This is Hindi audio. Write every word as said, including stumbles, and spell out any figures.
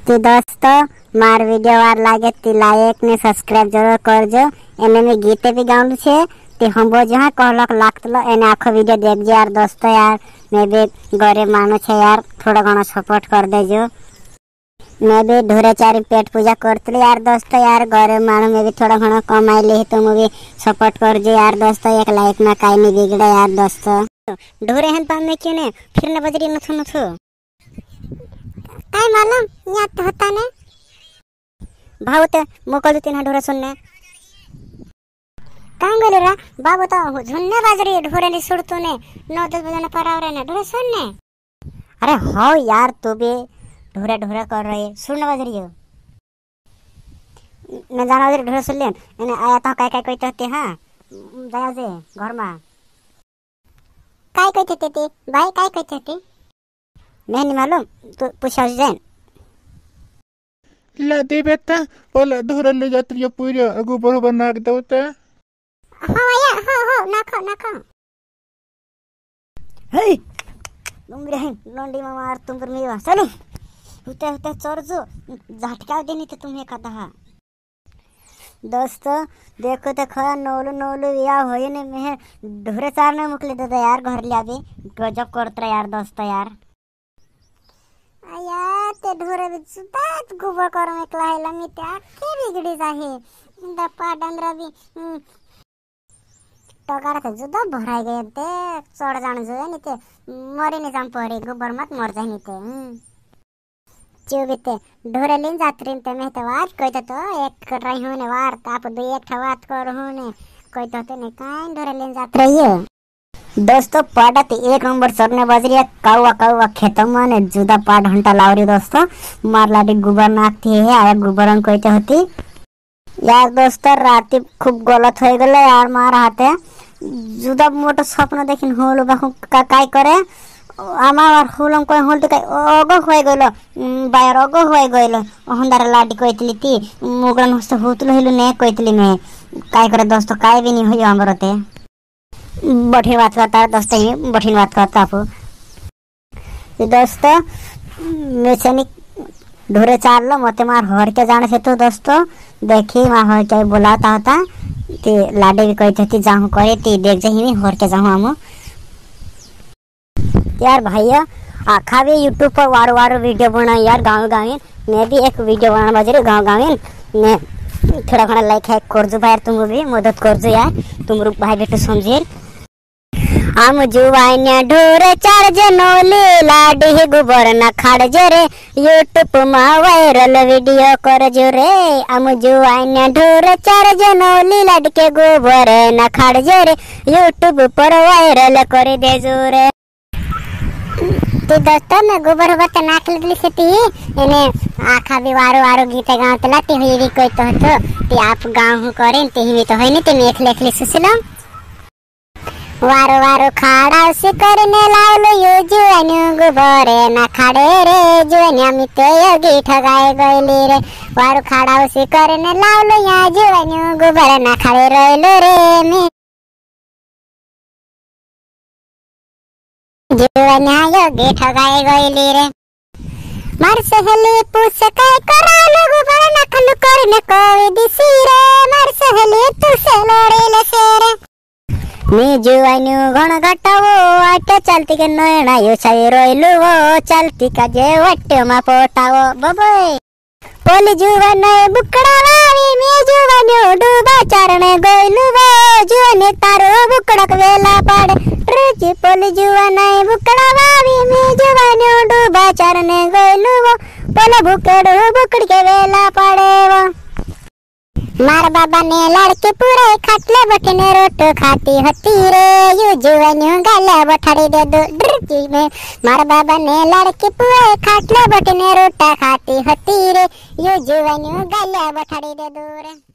तो दोस्तों मार वीडियो वार लागे ती लाइक ने सब्सक्राइब जरूर कर जो। एने में गीते भी गाउल छे ते हम वो जहाँ कहलक लागतलो एने आखो वीडियो देख जो यार दोस्तों। यार मैं भी गरीब मानु छे यार, थोड़ा घणा सपोर्ट कर दे जो। मैं भी ढोरे चारी पेट पूजा करतली यार दोस्तों। यार गरीब मानु में भी थोड़ा घणा कमाई ले तो मुझे सपोर्ट कर जो यार दोस्तों। एक लाइक में काई नहीं बिगड़े यार दोस्तों। ढोरे हैं पाम में क्यों ने फिर ने बजरी नथु नथु काय मालूम यहाँ तो होता ने भावते मोकल तीन ढोरे सुनने कांग गलेरा बाबू तो झुन्ने बाजरी ढोरे ने सुड़तू ने नौ दस बजे ने परावरे ने ढोरे सुनने। अरे हो यार तू भी ढोरे ढोरे कर रही सुनने बाजरी हो न जाना बाजरी ढोरे सुन ले ने आया तो काय काय कहते होते। हां जाया से घर में काय कहते थे भाई काय कहते थे मैं नहीं मालूम तो पूछा जाए ला दे बेटा बोला ढोरे ले जाती है पूरी गोबर बना के देते। हाँ या हाँ हाँ नाखो नाखो हे तुम रे लोंडी मार तुम पर मेवा चलो होते होते चोर जो झटका देनी तो तुम्हें कहा था दोस्तों। देखो तो खा नोलू नोलू या होए ने मैं ढोरे चारने मुकले देता यार घर लिया भी गजब करता यार दोस्तों। यार यार ते ढोरे भी सुतात गोबर कर में कलाहेला मी ते आखे बिगड़ी जाहे दपा डंगरा भी टगार ते जुदा भराई गए ते चढ़ जान जो नहीं ते मरे नहीं जाम पड़े गोबर मत मर जाए नहीं ते चुबते ढोरे लेन जात्रीन ते मैं तो वार कहते तो एक कर रही हूं ने वार ताप दो एक ठवात कर हूं ने कहते तो ने काई ढोरे लेन जात रही है दोस्तों। पाडत एक नंबर सरने बजरी कावा कावा खेतों में जुदा पाड घंटा लावरी दोस्तों। मार लाडी गोबर नाकती है आया गोबर कहते होती यार दोस्तों। रात खूब गलत हो गल यार मार हाथे जुदा मोटो स्वप्न देखिन होल बाखु का काय करे आमार होलम कोई होल तो काय ओगो होय गलो बायर ओगो होय गलो हंदार लाडी कहतली ती मुगलन हस्त होतलो हेलु ने कहतली मैं काय करे दोस्तों काय भी नहीं होयो हमरते बढ़िया बात करता दोस्तों। ही बढ़िया बात करता आपको दोस्तों। मैं से ढोरे चार लो मते मार हर के जाने से तो दोस्तों देखी मार हर के बुलाता होता ते लाडे भी कहती थी जाऊँ करे ती देख जाही हर के जाऊँ हम यार भैया आखा भी यूट्यूब पर वार वार वीडियो बनाई यार गाँव गाँव मैं भी एक वीडियो बनाना बजे गाँव गाँव मैं थोड़ा घना लाइक है करजो भाई तुम भी मदद करजो यार तुम रुक भाई बेटू समझे हम जुवाइन्या ढोरे चार जनोली लाडी गोबर न खाड़ जो रे यूट्यूब में वायरल वीडियो कर जो रे हम जुवाइन्या ढोरे चार जनोली लाड के गोबर न खाड़ जो रे यूट्यूब पर वायरल कर दे जो रे। तो दोस्तों मैं गोबर बत नाखल दिली से ती इने आखा भी वारो वारो गीत गावतला ती हुई भी कोई तो तो ती आप गाँव करें ती भी तो है नहीं ती मेख लेख ली सुसलम वारो वारो खाड़ा से करने लालो यो जुआन्यू गोबर ना खाड़े रे जुआन्या मिते योगी ठगाए गईली रे वारो खाड़ा से करने लालो या जुआन्यू गोबर ना खाड़े रोइलो रे मी जुआन्या योगी ठगाए गईली रे मार सहेली पूछ काय करालो गोबर ना खलु करने कोई दिसी रे मार सहेली तू से लोड़ेले से रे मैं जुआन्यू घण घटावो आटे चलती के नैना यो छाई रोइलु वो चलती का जे वट्टे मा पोटावो बबोय पोली जुआने बुकड़ा वावी मैं जुआन्यू डूबा चरणे गइलु वो जुआने तारो बुकड़क वेला पड़े रुचि पोली जुआने बुकड़ा वावी मैं जुआन्यू डूबा चरणे गइलु वो पोला बुकड़ो बुकड़ के वेला पड़े वो मार बाबा ने लड़के पूरे खाटले बटने रोटो खाती होती रे यू जुआन्यू गले बठाड़ी दे दो ड्रची में मार बाबा ने लड़के पूरे खाटले बटने रोटा खाती होती रे यू जुआन्यू गले बठाड़ी दे दो रे।